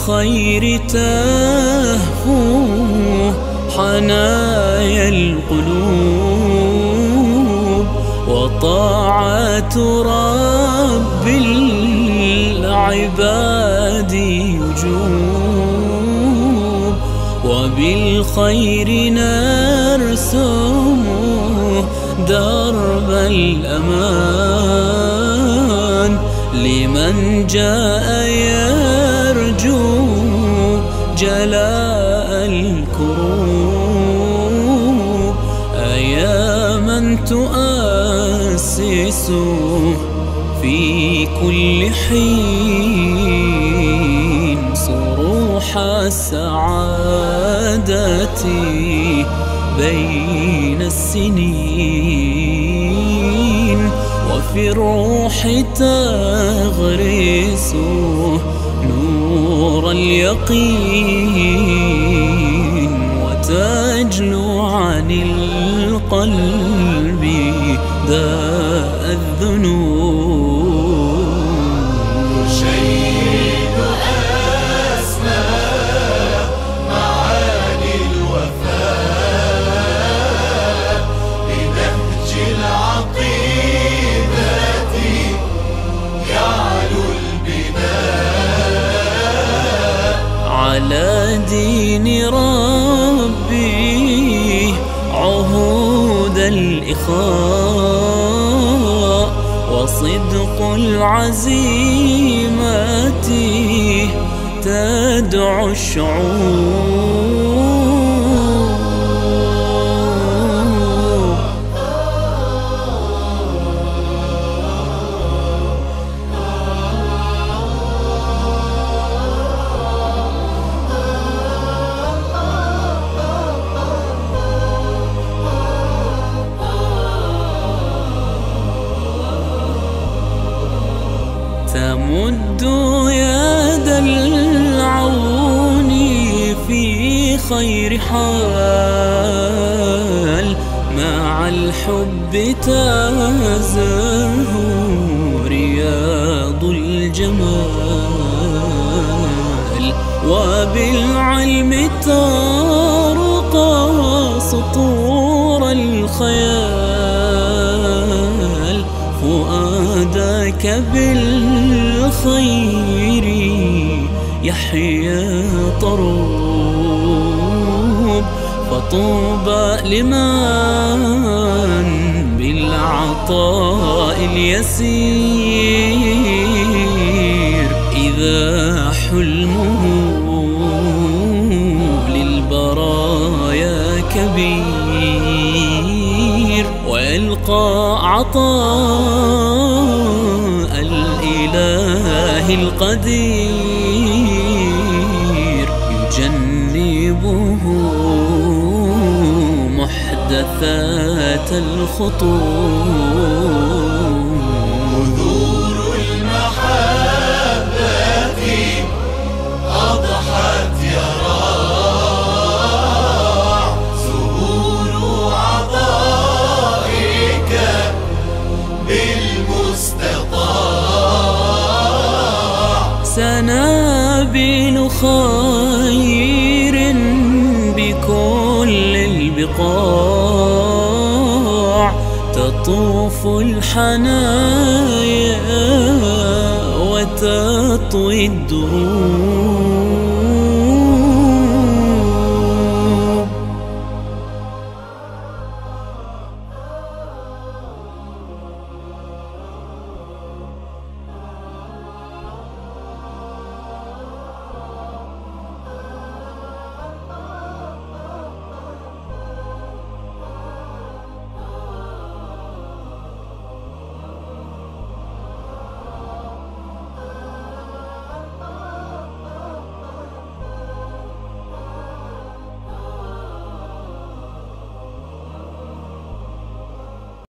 وبالخير تهفو حنايا القلوب، وطاعة رب العباد وجوب، وبالخير نرسم درب الأمان لمن جاء يرجو جلاء الكروب. أيا من تؤسس في كل حين صروح السعادة بين السنين، وفي الروح تغرس نور اليقين، وتجلو عن القلب داء الذنوب. تشيد أسمى معاني الوفاء لنهج العقيدة يعلو البناء، على دين ربي عهود الإخاء، وصدق العزيمة تدعو الشعوب. تمد يد العون في خير حال، مع الحب تزهو رياض الجمال، وبالعلم ترقى سطور الخيال، فؤادك بالخير يحيا طروب، فطوبى لمن بالعطاء اليسير إذا حلمه للبرايا كبير، ويلقى عطاء الإله القدير، يجنبه محدثات الخطور. بذور المحبة أضحت يراع، زهور عطائك بالمستطاع، سنابل خير بكل البقاع، تطوف الحنايا وتطوي الدروب.